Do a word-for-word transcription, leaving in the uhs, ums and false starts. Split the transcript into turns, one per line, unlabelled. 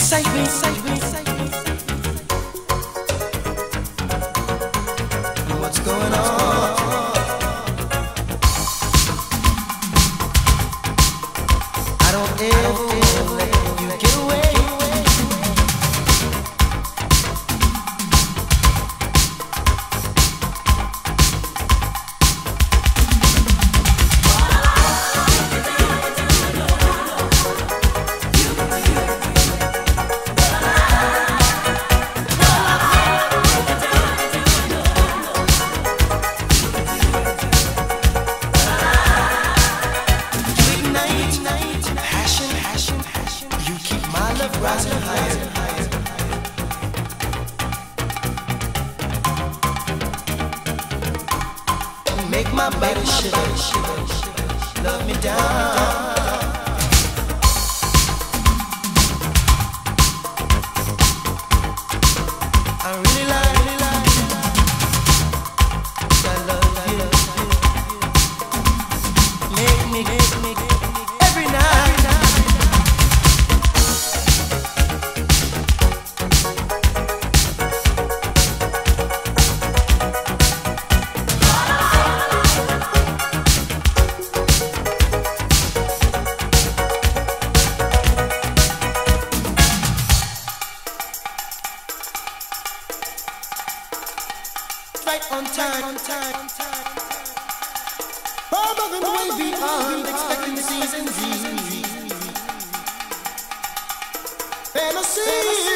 Save me, save me, save me. What's going on? I don't ever let you get away. Rising higher, higher. Make my body shiver, shiver. Love me down. I really like, really like. I love you. Make me, make me, every night. Right on time, on time, on time. Far above and way beyond expectancies and dreams. Fantasy.